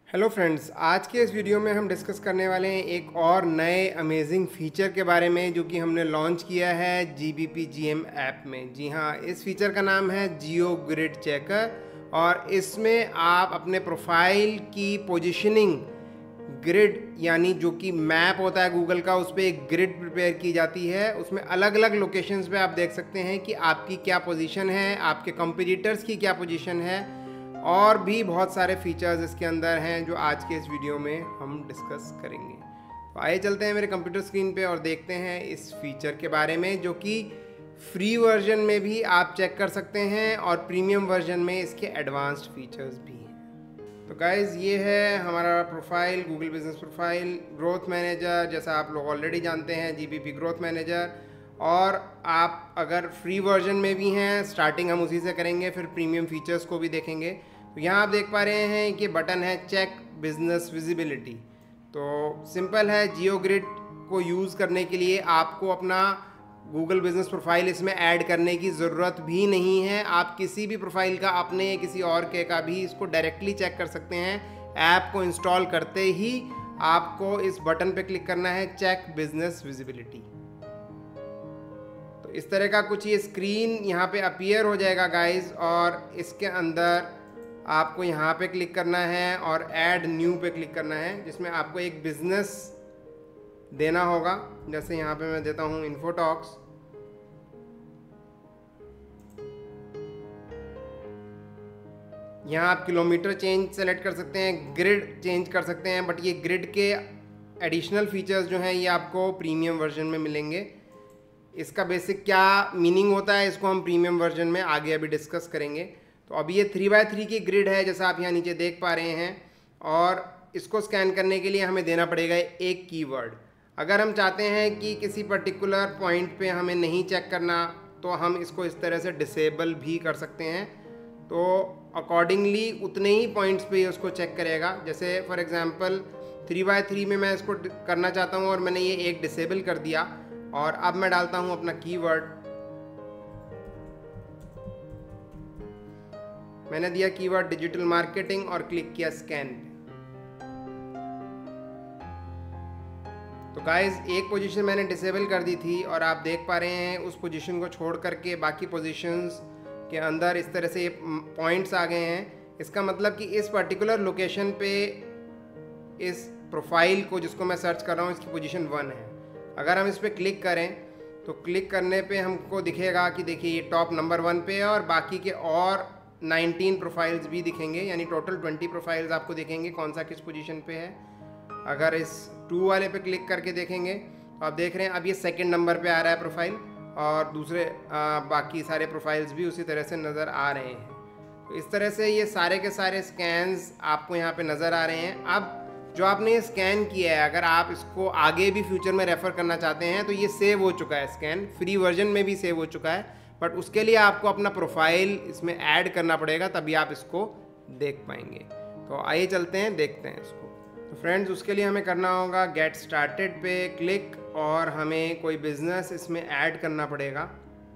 Hello friends, आज के इस वीडियो में हम डिस्कस करने वाले हैं एक और नए अमेजिंग फीचर के बारे में जो कि हमने लॉन्च किया है GBP GM ऐप में। जी हाँ, इस फीचर का नाम है जियो ग्रिड चेकर और इसमें आप अपने प्रोफाइल की पोजीशनिंग ग्रिड यानी जो कि मैप होता है गूगल का, उस पर एक ग्रिड प्रिपेयर की जाती है। उसमें अलग अलग लोकेशंस पे आप देख सकते हैं कि आपकी क्या पोजीशन है, आपके कंपटीटर्स की क्या पोजीशन है और भी बहुत सारे फीचर्स इसके अंदर हैं जो आज के इस वीडियो में हम डिस्कस करेंगे। तो आइए चलते हैं मेरे कंप्यूटर स्क्रीन पे और देखते हैं इस फीचर के बारे में, जो कि फ्री वर्जन में भी आप चेक कर सकते हैं और प्रीमियम वर्जन में इसके एडवांस्ड फीचर्स भी हैं। तो गाइज़, ये है हमारा profile, Google business profile growth manager, जैसा आप लोग ऑलरेडी जानते हैं GBP ग्रोथ मैनेजर। और आप अगर फ्री वर्जन में भी हैं, स्टार्टिंग हम उसी से करेंगे, फिर प्रीमियम फीचर्स को भी देखेंगे। तो यहाँ आप देख पा रहे हैं कि बटन है चेक बिजनेस विजिबिलिटी। तो सिंपल है, जियो ग्रिड को यूज़ करने के लिए आपको अपना गूगल बिजनेस प्रोफाइल इसमें ऐड करने की ज़रूरत भी नहीं है। आप किसी भी प्रोफाइल का, अपने या किसी और के का भी, इसको डायरेक्टली चेक कर सकते हैं। ऐप को इंस्टॉल करते ही आपको इस बटन पे क्लिक करना है, चेक बिजनेस विजिबिलिटी। तो इस तरह का कुछ ये स्क्रीन यहाँ पे अपीयर हो जाएगा गाइस, और इसके अंदर आपको यहाँ पे क्लिक करना है और ऐड न्यू पे क्लिक करना है, जिसमें आपको एक बिजनेस देना होगा। जैसे यहाँ पे मैं देता हूँ इन्फोटॉक्स। यहाँ आप किलोमीटर चेंज सेलेक्ट कर सकते हैं, ग्रिड चेंज कर सकते हैं, बट ये ग्रिड के एडिशनल फीचर्स जो हैं ये आपको प्रीमियम वर्जन में मिलेंगे। इसका बेसिक क्या मीनिंग होता है इसको हम प्रीमियम वर्जन में आगे अभी डिस्कस करेंगे। तो अभी ये 3x3 की ग्रिड है, जैसा आप यहाँ नीचे देख पा रहे हैं, और इसको स्कैन करने के लिए हमें देना पड़ेगा एक कीवर्ड। अगर हम चाहते हैं कि किसी पर्टिकुलर पॉइंट पे हमें नहीं चेक करना, तो हम इसको इस तरह से डिसेबल भी कर सकते हैं। तो अकॉर्डिंगली उतने ही पॉइंट्स पे उसको चेक करेगा। जैसे फॉर एग्जांपल 3x3 में मैं इसको करना चाहता हूँ और मैंने ये एक डिसेबल कर दिया, और अब मैं डालता हूं अपना कीवर्ड। मैंने दिया कीवर्ड डिजिटल मार्केटिंग और क्लिक किया स्कैन। तो गाइस, एक पोजीशन मैंने डिसेबल कर दी थी और आप देख पा रहे हैं उस पोजीशन को छोड़ करके बाकी पोजीशंस के अंदर इस तरह से पॉइंट्स आ गए हैं। इसका मतलब कि इस पर्टिकुलर लोकेशन पे इस प्रोफाइल को जिसको मैं सर्च कर रहा हूँ, इसकी पोजीशन 1 है। अगर हम इस पर क्लिक करें तो क्लिक करने पे हमको दिखेगा कि देखिए ये टॉप नंबर 1 पे है, और बाकी के और 19 प्रोफाइल्स भी दिखेंगे, यानी टोटल 20 प्रोफाइल्स आपको दिखेंगे कौन सा किस पोजीशन पे है। अगर इस 2 वाले पे क्लिक करके देखेंगे तो आप देख रहे हैं अब ये सेकंड नंबर पे आ रहा है प्रोफाइल, और दूसरे बाकी सारे प्रोफाइल्स भी उसी तरह से नज़र आ रहे हैं। तो इस तरह से ये सारे के सारे स्कैन्स आपको यहाँ पर नज़र आ रहे हैं। अब जो आपने ये स्कैन किया है, अगर आप इसको आगे भी फ्यूचर में रेफ़र करना चाहते हैं तो ये सेव हो चुका है, स्कैन फ्री वर्जन में भी सेव हो चुका है, बट उसके लिए आपको अपना प्रोफाइल इसमें ऐड करना पड़ेगा, तभी आप इसको देख पाएंगे। तो आइए चलते हैं, देखते हैं इसको। तो फ्रेंड्स, उसके लिए हमें करना होगा गेट स्टार्टेड पे क्लिक, और हमें कोई बिज़नेस इसमें ऐड करना पड़ेगा।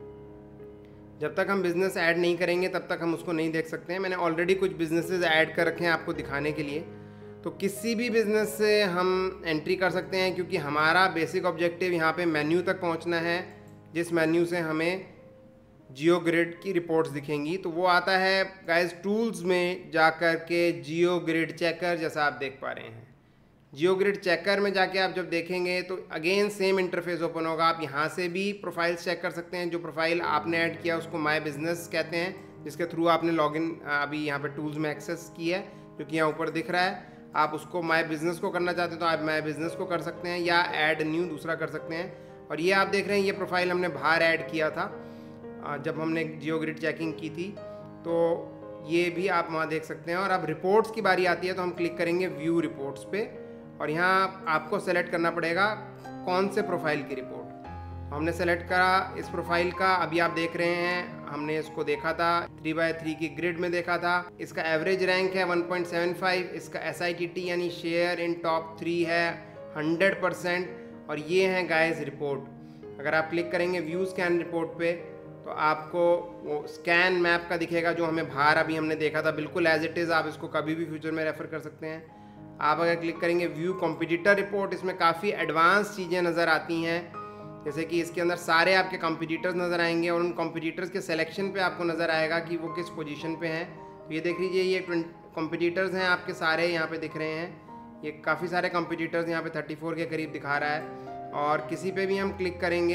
जब तक हम बिज़नेस ऐड नहीं करेंगे तब तक हम उसको नहीं देख सकते हैं। मैंने ऑलरेडी कुछ बिजनेसेस ऐड कर रखे हैं आपको दिखाने के लिए। तो किसी भी बिज़नेस से हम एंट्री कर सकते हैं, क्योंकि हमारा बेसिक ऑब्जेक्टिव यहाँ पे मेन्यू तक पहुँचना है, जिस मेन्यू से हमें जियो ग्रिड की रिपोर्ट्स दिखेंगी। तो वो आता है गाइस टूल्स में जा कर के जियो ग्रिड चेकर, जैसा आप देख पा रहे हैं। जियो ग्रिड चेकर में जाके आप जब देखेंगे तो अगेन सेम इंटरफेस ओपन होगा। आप यहाँ से भी प्रोफाइल्स चेक कर सकते हैं। जो प्रोफाइल आपने ऐड किया उसको माय बिजनेस कहते हैं, जिसके थ्रू आपने लॉगिन अभी यहाँ पर टूल्स में एक्सेस किया है, जो कि यहाँ ऊपर दिख रहा है। आप उसको माय बिज़नेस को करना चाहते हैं तो आप माय बिज़नेस को कर सकते हैं, या ऐड न्यू दूसरा कर सकते हैं। और ये आप देख रहे हैं, ये प्रोफाइल हमने बाहर ऐड किया था जब हमने जियो ग्रिड चेकिंग की थी, तो ये भी आप वहाँ देख सकते हैं। और अब रिपोर्ट्स की बारी आती है तो हम क्लिक करेंगे व्यू रिपोर्ट्स पे, और यहाँ आपको सेलेक्ट करना पड़ेगा कौन से प्रोफाइल की रिपोर्ट। हमने सेलेक्ट करा इस प्रोफाइल का। अभी आप देख रहे हैं, हमने इसको देखा था 3x3 की ग्रिड में देखा था। इसका एवरेज रैंक है 1.75, इसका SITT यानी शेयर इन टॉप 3 है 100%, और ये हैं गाइस रिपोर्ट। अगर आप क्लिक करेंगे व्यू स्कैन रिपोर्ट पे तो आपको वो स्कैन मैप का दिखेगा, जो हमें बाहर अभी हमने देखा था, बिल्कुल एज इट इज़। आप इसको कभी भी फ्यूचर में रेफ़र कर सकते हैं। आप अगर क्लिक करेंगे व्यू कॉम्पिटिटर रिपोर्ट, इसमें काफ़ी एडवांस चीज़ें नज़र आती हैं, जैसे कि इसके अंदर सारे आपके कॉम्पिटिटर्स नज़र आएंगे और उन कॉम्पिटिटर्स के सिलेक्शन पे आपको नज़र आएगा कि वो किस पोजीशन पे हैं। तो ये देख लीजिए, ये कॉम्पिटिटर्स हैं आपके सारे यहाँ पे दिख रहे हैं। ये काफ़ी सारे कॉम्पिटिटर्स यहाँ पे 34 के करीब दिखा रहा है, और किसी पे भी हम क्लिक करेंगे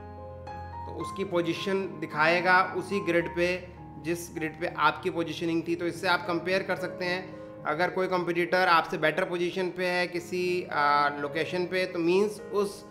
तो उसकी पोजीशन दिखाएगा उसी ग्रिड पे जिस ग्रिड पे आपकी पोजीशनिंग थी। तो इससे आप कंपेयर कर सकते हैं, अगर कोई कॉम्पिटिटर आपसे बेटर पोजीशन पे है किसी लोकेशन पे, तो मींस उस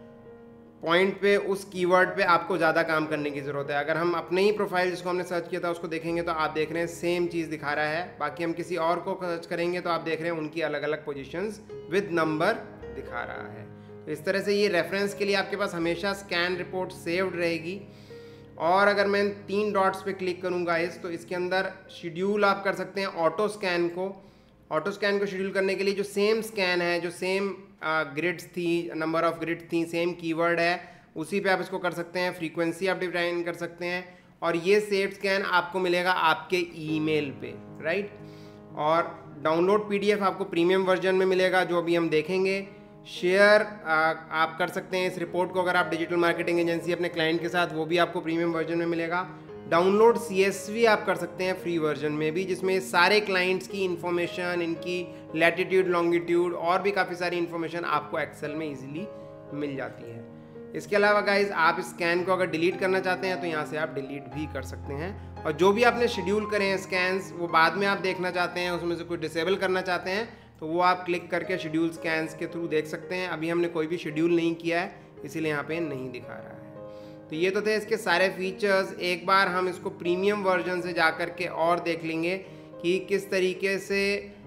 पॉइंट पे, उस कीवर्ड पे आपको ज़्यादा काम करने की ज़रूरत है। अगर हम अपने ही प्रोफाइल जिसको हमने सर्च किया था उसको देखेंगे तो आप देख रहे हैं सेम चीज़ दिखा रहा है। बाकी हम किसी और को सर्च करेंगे तो आप देख रहे हैं उनकी अलग अलग पोजीशंस विद नंबर दिखा रहा है। तो इस तरह से ये रेफरेंस के लिए आपके पास हमेशा स्कैन रिपोर्ट सेव्ड रहेगी। और अगर मैं 3 डॉट्स पे क्लिक करूँगा तो इसके अंदर शेड्यूल आप कर सकते हैं ऑटो स्कैन को। ऑटो स्कैन को शेड्यूल करने के लिए जो सेम स्कैन है, जो सेम ग्रिड्स थी, नंबर ऑफ ग्रिड थी, सेम कीवर्ड है, उसी पे आप इसको कर सकते हैं। फ्रीक्वेंसी आप डिफाइन कर सकते हैं, और ये सेव स्कैन आपको मिलेगा आपके ईमेल पे, राइट। और डाउनलोड पीडीएफ आपको प्रीमियम वर्जन में मिलेगा, जो अभी हम देखेंगे। शेयर आप कर सकते हैं इस रिपोर्ट को, अगर आप डिजिटल मार्केटिंग एजेंसी अपने क्लाइंट के साथ, वो भी आपको प्रीमियम वर्जन में मिलेगा। डाउनलोड CSV आप कर सकते हैं फ्री वर्जन में भी, जिसमें सारे क्लाइंट्स की इन्फॉर्मेशन, इनकी लैटिट्यूड, लॉन्गिट्यूड और भी काफ़ी सारी इन्फॉर्मेशन आपको एक्सेल में इजीली मिल जाती है। इसके अलावा गाइज, आप स्कैन को अगर डिलीट करना चाहते हैं तो यहाँ से आप डिलीट भी कर सकते हैं। और जो भी आपने शेड्यूल करे हैं स्कैन्स, वो बाद में आप देखना चाहते हैं, उसमें से कुछ डिसेबल करना चाहते हैं, तो वो आप क्लिक करके शेड्यूल स्कैन्स के थ्रू देख सकते हैं। अभी हमने कोई भी शेड्यूल नहीं किया है, इसीलिए यहाँ पे नहीं दिखा रहा है। तो ये तो थे इसके सारे फीचर्स। एक बार हम इसको प्रीमियम वर्जन से जा कर के और देख लेंगे कि किस तरीके से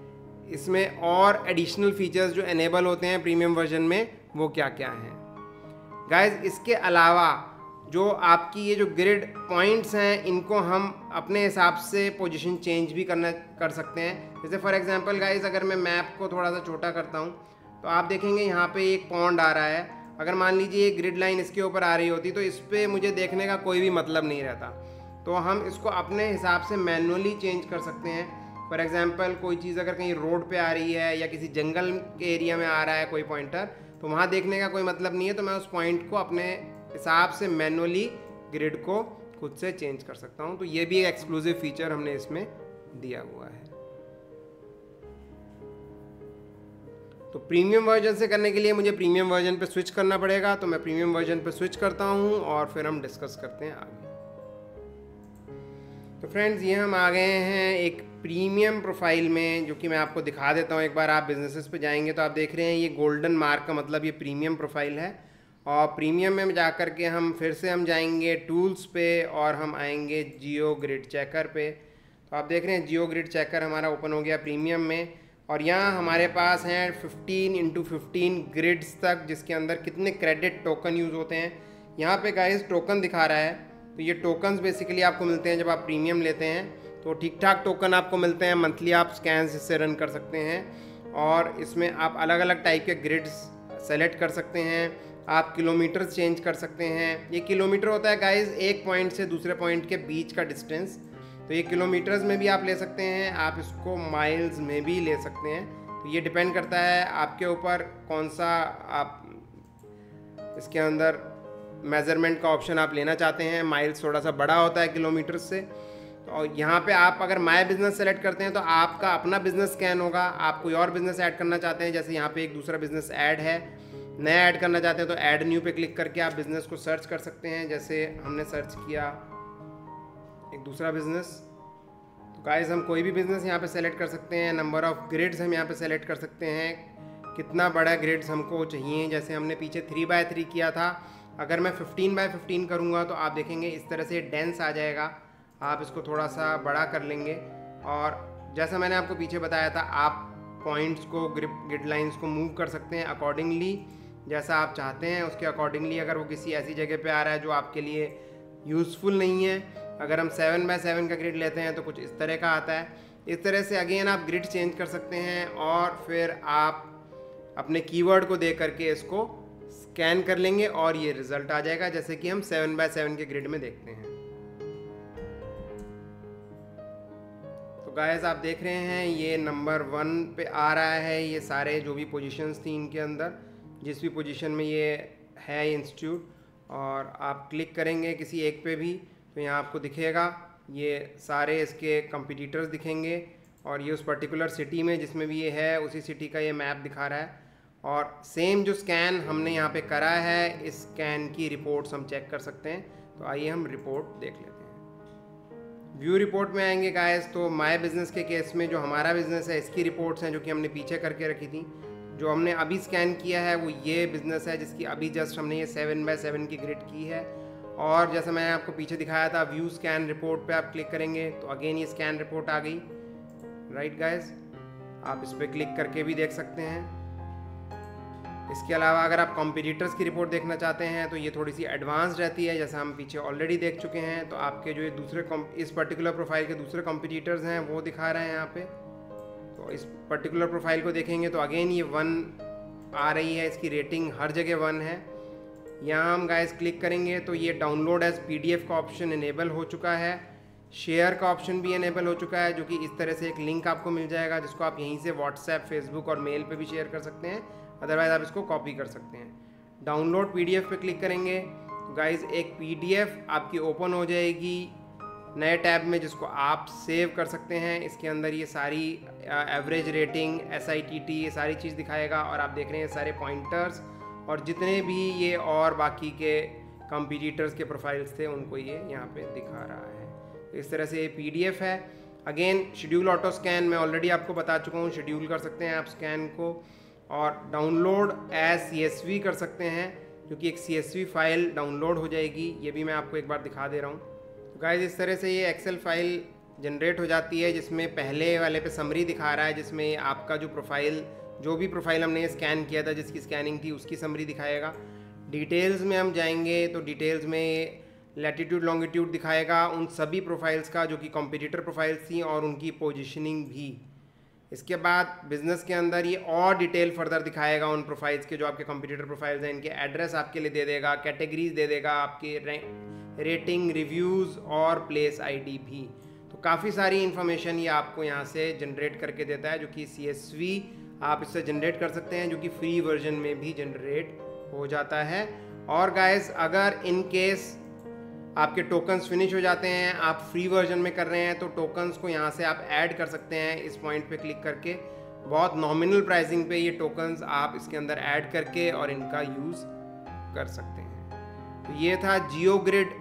इसमें और एडिशनल फीचर्स जो एनेबल होते हैं प्रीमियम वर्जन में, वो क्या क्या हैं। गाइज, इसके अलावा जो आपकी ये जो ग्रिड पॉइंट्स हैं, इनको हम अपने हिसाब से पोजीशन चेंज भी कर सकते हैं। जैसे फॉर एग्जांपल गाइज, अगर मैं मैप को थोड़ा सा छोटा करता हूँ तो आप देखेंगे यहाँ पे एक पॉन्ड आ रहा है। अगर मान लीजिए एक ग्रिड लाइन इसके ऊपर आ रही होती तो इस पर मुझे देखने का कोई भी मतलब नहीं रहता। तो हम इसको अपने हिसाब से मैनुअली चेंज कर सकते हैं। फॉर एग्जांपल, कोई चीज़ अगर कहीं रोड पे आ रही है या किसी जंगल के एरिया में आ रहा है कोई पॉइंटर, तो वहाँ देखने का कोई मतलब नहीं है, तो मैं उस पॉइंट को अपने हिसाब से मैनुअली ग्रिड को खुद से चेंज कर सकता हूँ। तो ये भी एक एक्सक्लूसिव फीचर हमने इसमें दिया हुआ है। तो प्रीमियम वर्जन से करने के लिए मुझे प्रीमियम वर्जन पे स्विच करना पड़ेगा, तो मैं प्रीमियम वर्जन पे स्विच करता हूँ और फिर हम डिस्कस करते हैं आगे। तो फ्रेंड्स, ये हम आ गए हैं एक प्रीमियम प्रोफाइल में, जो कि मैं आपको दिखा देता हूँ। एक बार आप बिजनेसेस पे जाएंगे तो आप देख रहे हैं ये गोल्डन मार्क का मतलब ये प्रीमियम प्रोफाइल है। और प्रीमियम में जा कर के हम फिर से हम जाएंगे टूल्स पे और हम आएंगे जियो ग्रिड चेकर पे। तो आप देख रहे हैं जियो ग्रिड चेकर हमारा ओपन हो गया प्रीमियम में, और यहाँ हमारे पास हैं 15x15 ग्रिड्स तक, जिसके अंदर कितने क्रेडिट टोकन यूज़ होते हैं। यहाँ पे गाइस टोकन दिखा रहा है, तो ये टोकन्स बेसिकली आपको मिलते हैं जब आप प्रीमियम लेते हैं, तो ठीक ठाक टोकन आपको मिलते हैं। मंथली आप स्कैन्स इससे रन कर सकते हैं, और इसमें आप अलग अलग टाइप के ग्रिड्स सेलेक्ट कर सकते हैं। आप किलोमीटर्स चेंज कर सकते हैं। ये किलोमीटर होता है गाइस एक पॉइंट से दूसरे पॉइंट के बीच का डिस्टेंस, तो ये किलोमीटर्स में भी आप ले सकते हैं, आप इसको माइल्स में भी ले सकते हैं। तो ये डिपेंड करता है आपके ऊपर कौन सा आप इसके अंदर मेज़रमेंट का ऑप्शन आप लेना चाहते हैं। माइल्स थोड़ा सा बड़ा होता है किलोमीटर्स से। और यहाँ पे आप अगर माय बिज़नेस सेलेक्ट करते हैं तो आपका अपना बिज़नेस स्कैन होगा। आप कोई और बिज़नेस ऐड करना चाहते हैं, जैसे यहाँ पे एक दूसरा बिज़नेस ऐड है, नया ऐड करना चाहते हैं तो ऐड न्यू पे क्लिक करके आप बिज़नेस को सर्च कर सकते हैं। जैसे हमने सर्च किया एक दूसरा बिज़नेस, तो गाइस हम कोई भी बिज़नेस यहाँ पे सेलेक्ट कर सकते हैं। नंबर ऑफ़ ग्रिड्स हम यहाँ पे सेलेक्ट कर सकते हैं, कितना बड़ा ग्रिड्स हमको चाहिए। जैसे हमने पीछे 3x3 किया था, अगर मैं 15x15 करूँगा तो आप देखेंगे इस तरह से डेंस आ जाएगा। आप इसको थोड़ा सा बड़ा कर लेंगे, और जैसा मैंने आपको पीछे बताया था, आप पॉइंट्स को, ग्रिड लाइंस को मूव कर सकते हैं अकॉर्डिंगली, जैसा आप चाहते हैं उसके अकॉर्डिंगली। अगर वो किसी ऐसी जगह पे आ रहा है जो आपके लिए यूज़फुल नहीं है, अगर हम 7x7 का ग्रिड लेते हैं तो कुछ इस तरह का आता है। इस तरह से अगेन आप ग्रिड चेंज कर सकते हैं, और फिर आप अपने कीवर्ड को दे करके इसको स्कैन कर लेंगे और ये रिज़ल्ट आ जाएगा, जैसे कि हम 7x7 के ग्रिड में देखते हैं। तो गाइस आप देख रहे हैं ये नंबर 1 पे आ रहा है, ये सारे जो भी पोजीशंस थी इनके अंदर, जिस भी पोजीशन में ये है इंस्टीट्यूट, और आप क्लिक करेंगे किसी एक पे भी तो यहाँ आपको दिखेगा ये सारे इसके कंपटीटर्स दिखेंगे, और ये उस पर्टिकुलर सिटी में जिसमें भी ये है उसी सिटी का ये मैप दिखा रहा है। और सेम जो स्कैन हमने यहाँ पे करा है, इस स्कैन की रिपोर्ट्स हम चेक कर सकते हैं। तो आइए हम रिपोर्ट देख लेते हैं। व्यू रिपोर्ट में आएंगे गाइस, तो माय बिज़नेस के केस में जो हमारा बिज़नेस है इसकी रिपोर्ट्स हैं जो कि हमने पीछे करके रखी थी। जो हमने अभी स्कैन किया है वो ये बिज़नेस है जिसकी अभी जस्ट हमने ये 7x7 की ग्रिड की है। और जैसे मैंने आपको पीछे दिखाया था, व्यू स्कैन रिपोर्ट पे आप क्लिक करेंगे तो अगेन ये स्कैन रिपोर्ट आ गई। राइट गाइस, आप इस पर क्लिक करके भी देख सकते हैं। इसके अलावा अगर आप कॉम्पिटिटर्स की रिपोर्ट देखना चाहते हैं तो ये थोड़ी सी एडवांस रहती है, जैसा हम पीछे ऑलरेडी देख चुके हैं। तो आपके जो ये दूसरे इस पर्टिकुलर प्रोफाइल के दूसरे कॉम्पिटिटर्स हैं वो दिखा रहे हैं यहाँ पे। तो इस पर्टिकुलर प्रोफाइल को देखेंगे तो अगेन ये 1 आ रही है, इसकी रेटिंग हर जगह 1 है। यहाँ हम गाइस क्लिक करेंगे तो ये डाउनलोड एज PDF का ऑप्शन इनेबल हो चुका है, शेयर का ऑप्शन भी इनेबल हो चुका है, जो कि इस तरह से एक लिंक आपको मिल जाएगा जिसको आप यहीं से व्हाट्सएप, फेसबुक और मेल पे भी शेयर कर सकते हैं, अदरवाइज आप इसको कॉपी कर सकते हैं। डाउनलोड PDF पे क्लिक करेंगे तो गाइस एक PDF आपकी ओपन हो जाएगी नए टैब में, जिसको आप सेव कर सकते हैं। इसके अंदर ये सारी एवरेज रेटिंग, SITT, ये सारी चीज़ दिखाएगा। और आप देख रहे हैं सारे पॉइंटर्स और जितने भी ये और बाकी के कंपटीटर्स के प्रोफाइल्स थे उनको ये यहाँ पे दिखा रहा है। तो इस तरह से ये PDF है। अगेन शेड्यूल ऑटो स्कैन मैं ऑलरेडी आपको बता चुका हूँ, शेड्यूल कर सकते हैं आप स्कैन को, और डाउनलोड एज CSV कर सकते हैं, क्योंकि एक CSV फाइल डाउनलोड हो जाएगी। ये भी मैं आपको एक बार दिखा दे रहा हूँ। तो गाइस इस तरह से ये एक्सेल फाइल जनरेट हो जाती है, जिसमें पहले वाले पे समरी दिखा रहा है, जिसमें आपका जो प्रोफाइल, जो भी प्रोफाइल हमने स्कैन किया था, जिसकी स्कैनिंग थी उसकी समरी दिखाएगा। डिटेल्स में हम जाएंगे तो डिटेल्स में लैटिट्यूड लॉन्गिट्यूड दिखाएगा उन सभी प्रोफाइल्स का जो कि कॉम्पिटिटर प्रोफाइल्स थी, और उनकी पोजीशनिंग भी। इसके बाद बिजनेस के अंदर ये और डिटेल फर्दर दिखाएगा उन प्रोफाइल्स के जो आपके कंपटीटर प्रोफाइल्स हैं, इनके एड्रेस आपके लिए दे देगा, कैटेगरीज दे देगा, आपके रेटिंग, रिव्यूज़ और प्लेस ID भी। तो काफ़ी सारी इन्फॉर्मेशन ये आपको यहाँ से जनरेट करके देता है, जो कि CSV आप इससे जनरेट कर सकते हैं, जो कि फ्री वर्जन में भी जनरेट हो जाता है। और गाइस अगर इन केस आपके टोकन्स फिनिश हो जाते हैं, आप फ्री वर्जन में कर रहे हैं, तो टोकन्स को यहाँ से आप ऐड कर सकते हैं इस पॉइंट पे क्लिक करके। बहुत नॉमिनल प्राइसिंग पे ये टोकन्स आप इसके अंदर ऐड करके और इनका यूज़ कर सकते हैं। तो ये था जियोग्रिड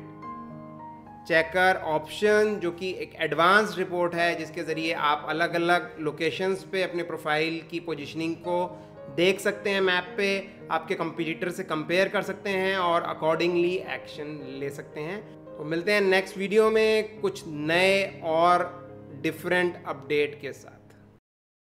चेकर ऑप्शन, जो कि एक एडवांस रिपोर्ट है जिसके ज़रिए आप अलग अलग लोकेशंस पे अपने प्रोफाइल की पोजीशनिंग को देख सकते हैं, मैप पे आपके कंपटीटर से कंपेयर कर सकते हैं और अकॉर्डिंगली एक्शन ले सकते हैं। तो मिलते हैं नेक्स्ट वीडियो में कुछ नए और डिफरेंट अपडेट के साथ।